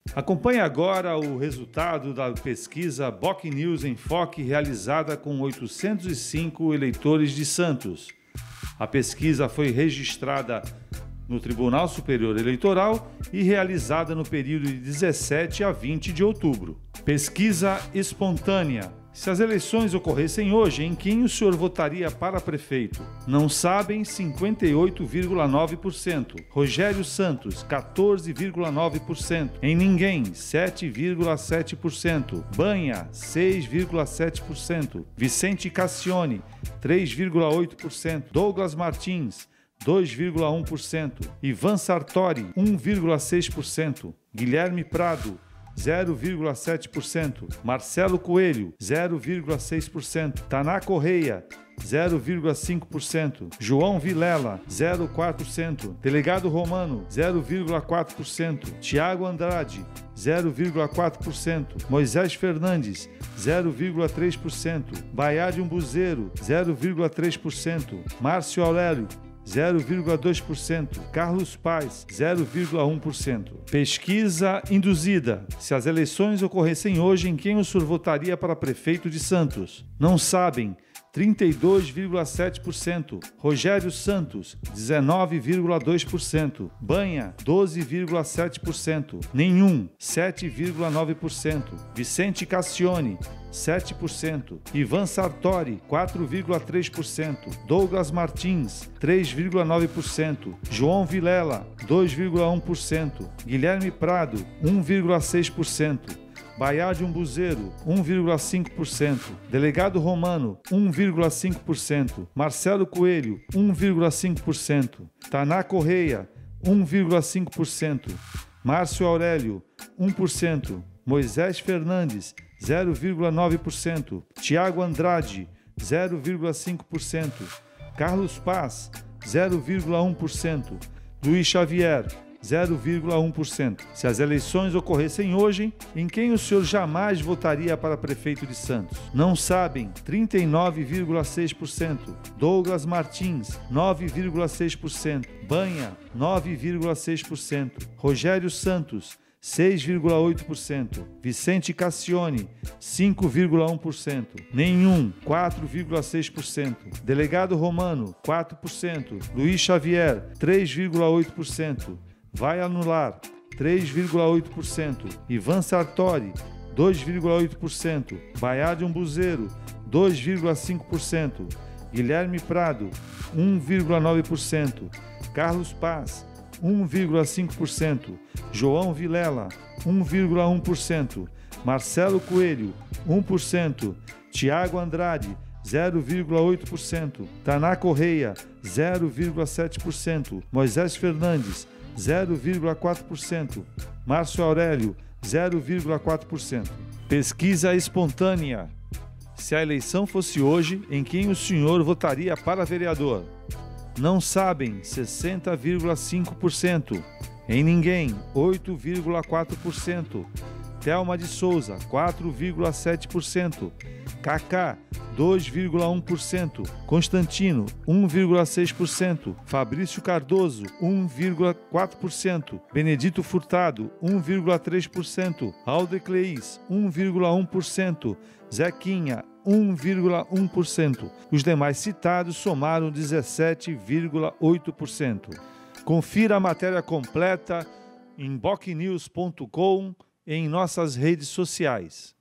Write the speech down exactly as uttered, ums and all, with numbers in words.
Acompanhe agora o resultado da pesquisa Boc News Enfoque, realizada com oitocentos e cinco eleitores de Santos. A pesquisa foi registrada no Tribunal Superior Eleitoral e realizada no período de dezessete a vinte de outubro. Pesquisa espontânea. Se as eleições ocorressem hoje, em quem o senhor votaria para prefeito? Não sabem, cinquenta e oito vírgula nove por cento. Rogério Santos, quatorze vírgula nove por cento. Em ninguém, sete vírgula sete por cento. Banha, seis vírgula sete por cento. Vicente Cassione, três vírgula oito por cento. Douglas Martins, dois vírgula um por cento. Ivan Sartori, um vírgula seis por cento. Guilherme Prado, zero vírgula sete por cento. Marcelo Coelho, zero vírgula seis por cento. Taná Correia, zero vírgula cinco por cento. João Vilela, zero vírgula quatro por cento. Delegado Romano, zero vírgula quatro por cento. Tiago Andrade, zero vírgula quatro por cento. Moisés Fernandes, zero vírgula três por cento. Baiade Umbuzeiro, zero vírgula três por cento. Márcio Aurélio, zero vírgula dois por cento. Carlos Paes, zero vírgula um por cento. Pesquisa induzida. Se as eleições ocorressem hoje, em quem o senhor votaria para prefeito de Santos? Não sabem, trinta e dois vírgula sete por cento. Rogério Santos, dezenove vírgula dois por cento. Banha, doze vírgula sete por cento. Nenhum, sete vírgula nove por cento. Vicente Cassione, sete por cento. Ivan Sartori, quatro vírgula três por cento. Douglas Martins, três vírgula nove por cento. João Vilela, dois vírgula um por cento. Guilherme Prado, um vírgula seis por cento. Baiade Umbuzeiro, um vírgula cinco por cento. Delegado Romano, um vírgula cinco por cento. Marcelo Coelho, um vírgula cinco por cento. Taná Correia, um vírgula cinco por cento. Márcio Aurélio, um por cento. Moisés Fernandes, zero vírgula nove por cento. Tiago Andrade, zero vírgula cinco por cento. Carlos Paes, zero vírgula um por cento. Luiz Xavier, zero vírgula um por cento. Se as eleições ocorressem hoje, em quem o senhor jamais votaria para prefeito de Santos? Não sabem, trinta e nove vírgula seis por cento. Douglas Martins, nove vírgula seis por cento. Banha, nove vírgula seis por cento. Rogério Santos, seis vírgula oito por cento. Vicente Cassione, cinco vírgula um por cento. Nenhum, quatro vírgula seis por cento. Delegado Romano, quatro por cento. Luiz Xavier, três vírgula oito por cento. Vai anular, três vírgula oito por cento. Ivan Sartori, dois vírgula oito por cento. Baiade Umbuzeiro, dois vírgula cinco por cento. Guilherme Prado, um vírgula nove por cento. Carlos Paes, um vírgula cinco por cento. João Vilela, um vírgula um por cento. Marcelo Coelho, um por cento. Tiago Andrade, zero vírgula oito por cento. Taná Correia, zero vírgula sete por cento. Moisés Fernandes, zero vírgula quatro por cento. Márcio Aurélio, zero vírgula quatro por cento. Pesquisa espontânea. Se a eleição fosse hoje, em quem o senhor votaria para vereador? Não sabem, sessenta vírgula cinco por cento. Em ninguém, oito vírgula quatro por cento. Thelma de Souza, quatro vírgula sete por cento. Kaká, dois vírgula um por cento. Constantino, um vírgula seis por cento. Fabrício Cardoso, um vírgula quatro por cento. Benedito Furtado, um vírgula três por cento. Aldecleis, um vírgula um por cento. Zequinha, um vírgula um por cento. Os demais citados somaram dezessete vírgula oito por cento. Confira a matéria completa em boc news ponto com e em nossas redes sociais.